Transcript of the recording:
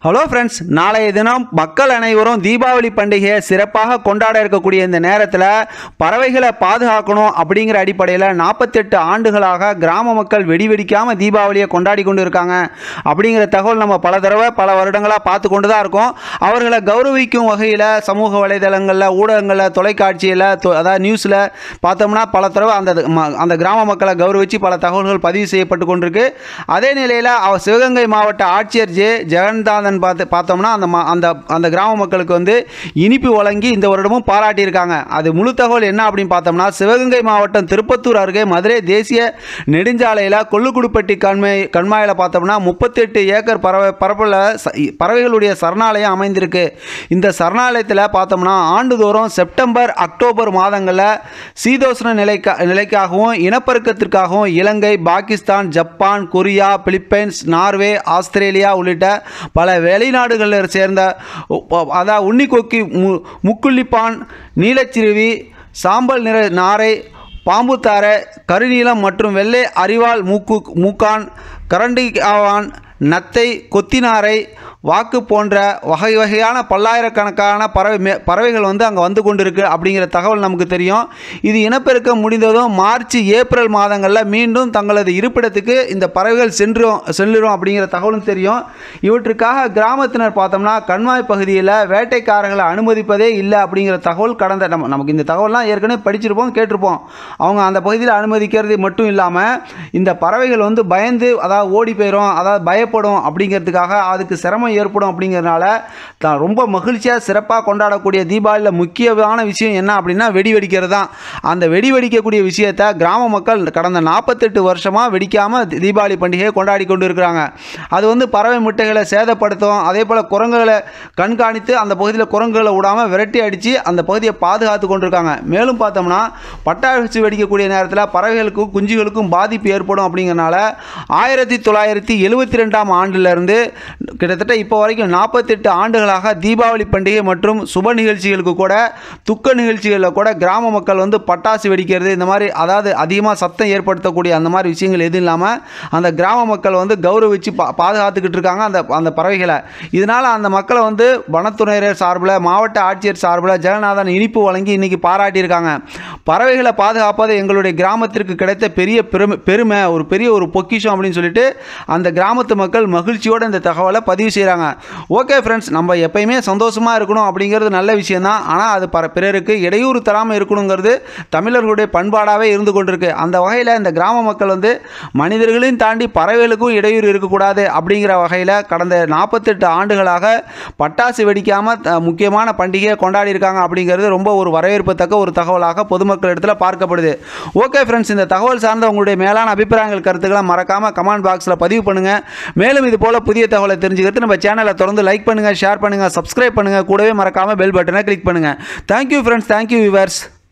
Hello friends, நாளைய தினம் மக்கள் அனைவரும் தீபாவளி பண்டிகையை சிறப்பாக கொண்டாட இருக்கக்கூடிய இந்த நேரத்தில் பறவைகளை பாதுகாக்கணும் அப்படிங்கிற அடிப்படையில் 48 ஆண்டுகளாக கிராம மக்கள் வெடிக்காமல் தீபாவளியை கொண்டாடி கொண்டு இருக்காங்க அப்படிங்கிற தகவல் நம்ம பல தடவை பல வருடங்களாக பார்த்து கொண்டு தான் இருக்கோம். அவர்களை கௌரவிக்கும் வகையில் சமூக வலைதளங்களில், ஊடகங்களில், தொலைக்காட்சியில், அதாவது நியூஸில் பார்த்தோம்னா பல தடவை அந்த கிராம மக்களை கௌரவித்து பல தகவல்கள் பதிவு செய்யப்பட்டு கொண்டிருக்கு. அதே நிலையில் சிவகங்கை மாவட்ட ஆட்சியர் ஜெகந்தாதன் பார்த்தோம்னா அந்த கிராம மக்களுக்கு வந்து இனிப்பு வழங்கி இந்த வருடமும் பாராட்டியிருக்காங்க. அது முழு தகவல் என்ன அப்படின்னு பார்த்தோம்னா, சிவகங்கை மாவட்டம் திருப்பத்தூர் அருகே மதுரை தேசிய நெடுஞ்சாலையில் கொள்ளுக்குடுப்பட்டி கண்மாயில் பார்த்தோம்னா 38 ஏக்கர் பரப்பில் பறவைகளுடைய சரணாலயம் அமைந்திருக்கு. இந்த சரணாலயத்தில் பார்த்தோம்னா ஆண்டுதோறும் செப்டம்பர் அக்டோபர் மாதங்களில் சீதோஷ்ண நிலைக்காகவும் இனப்பெருக்கத்திற்காகவும் Ilangai, Pakistan, Japan, Korea, Philippines, Norway, Australia உள்ளிட்ட பல வெளிநாடுகளில் சேர்ந்த அதாவது உன்னிக்கொக்கி, முக்குள்ளிப்பான், நீலச்சிறுவி, சாம்பல் நிற நாரை, பாம்புத்தாரை, கருநீலம் மற்றும் வெள்ளை அரிவாள் மூக்கான், கரண்டிகாவான், நத்தை, கொத்தினாரை, வாக்கு போன்ற வகையான பல்லாயிரக்கணக்கான பறவைகள் வந்து அங்கே வந்து கொண்டிருக்கு அப்படிங்கிற தகவல் நமக்கு தெரியும். இது இனப்பெருக்கம் முடிந்ததும் மார்ச், ஏப்ரல் மாதங்களில் மீண்டும் தங்களது இருப்பிடத்துக்கு இந்த பறவைகள் செல்லுறோம் அப்படிங்கிற தகவலும் தெரியும். இவற்றுக்காக கிராமத்தினர் பார்த்தோம்னா கண்மாய் பகுதியில் வேட்டைக்காரர்களை அனுமதிப்பதே இல்லை அப்படிங்கிற தகவல் நமக்கு இந்த தகவல்லாம் ஏற்கனவே படிச்சிருப்போம், கேட்டிருப்போம். அவங்க அந்த பகுதியில் அனுமதிக்கிறது மட்டும் இல்லாமல் இந்த பறவைகள் வந்து பயந்து, அதாவது ஓடி போயிடும், அதாவது பயப்படும் அப்படிங்கிறதுக்காக அதுக்கு சிரமம் ஏற்படும் அப்படிங்கிறதுனால தான் ரொம்ப மகிழ்ச்சியாக சிறப்பாக கொண்டாடக்கூடிய தீபாவளியில் முக்கியமான விஷயம் என்ன அப்படின்னா வெடிக்கிறது தான். அந்த வெடிக்கக்கூடிய விஷயத்தை கிராம மக்கள் கடந்த 48 வருஷமாக வெடிக்காமல் தீபாவளி பண்டிகையை கொண்டாடி கொண்டு இருக்கிறாங்க. அது வந்து பறவை முட்டைகளை சேதப்படுத்தும். அதே போல் குரங்குகளை கண்காணித்து அந்த பகுதியில் குரங்குகளை விடாமல் விரட்டி அடித்து அந்த பகுதியை பாதுகாத்து கொண்டிருக்காங்க. மேலும் பார்த்தோம்னா பட்டாசு வெடிக்கக்கூடிய நேரத்தில் பறவைகளுக்கும் குஞ்சுகளுக்கும் பாதிப்பு ஏற்படும் அப்படிங்கிறனால 1972ஆம் ஆண்டிலிருந்து கிட்டத்தட்ட இப்போ வரைக்கும் 48 ஆண்டுகளாக தீபாவளி பண்டிகை மற்றும் சுப நிகழ்ச்சிகளுக்கு கூட, துக்க நிகழ்ச்சிகளில் கூட கிராம மக்கள் வந்து பட்டாசு வெடிக்கிறது, இந்த மாதிரி அதாவது அதிகமாக சத்தம் ஏற்படுத்தக்கூடிய அந்த மாதிரி விஷயங்கள் எதுவும் இல்லாமல் அந்த கிராம மக்கள் வந்து கௌரவிச்சு பாதுகாத்துக்கிட்டு இருக்காங்க அந்த பறவைகளை. இதனால் அந்த மக்களை வந்து வனத்துறையினர் சார்பில், மாவட்ட ஆட்சியர் சார்பில் ஜெகநாதன் இனிப்பு வழங்கி இன்றைக்கி பாராட்டியிருக்காங்க. பறவைகளை பாதுகாப்பது எங்களுடைய கிராமத்திற்கு கிடைத்த பெரிய பெருமை, ஒரு பெரிய பொக்கிஷம் அப்படின்னு சொல்லிட்டு அந்த கிராமத்து மக்கள் மகிழ்ச்சியோடு இந்த தகவலை பதிவு செய்கிறாங்க. ஓகே ஃப்ரெண்ட்ஸ், நம்ம எப்பயுமே சந்தோஷமாக இருக்கணும் அப்படிங்கிறது நல்ல விஷயம்தான். ஆனால் அது பிறருக்கு இடையூறு தராமல் இருக்கணுங்கிறது தமிழர்களுடைய பண்பாடாகவே இருந்து கொண்டிருக்கு. அந்த வகையில் இந்த கிராம மக்கள் வந்து மனிதர்களையும் தாண்டி பறவைகளுக்கும் இடையூறு இருக்கக்கூடாது அப்படிங்கிற வகையில் கடந்த 48 ஆண்டுகளாக பட்டாசு வெடிக்காமல் முக்கியமான பண்டிகையை கொண்டாடி இருக்காங்க அப்படிங்கிறது ரொம்ப ஒரு வரவேற்பத்தக்க ஒரு தகவலாக பொதுமக்கள் இடத்துல பார்க்கப்படுது. ஓகே ஃப்ரெண்ட்ஸ், இந்த தகவல் சார்ந்த உங்களுடைய மேலான அபிப்பிராயங்கள், கருத்துக்களை மறக்காமல் கமெண்ட் பாக்ஸில் பதிவு பண்ணுங்கள். மேலும் இது போல் புதிய தகவலை தெரிஞ்சுக்கிறது நம்ம சேனலை தொடர்ந்து லைக் பண்ணுங்கள், ஷேர் பண்ணுங்கள், சப்ஸ்கிரைப் பண்ணுங்கள், கூடவே மறக்காமல் பெல் பட்டனை கிளிக் பண்ணுங்கள். Thank you friends, thank you viewers.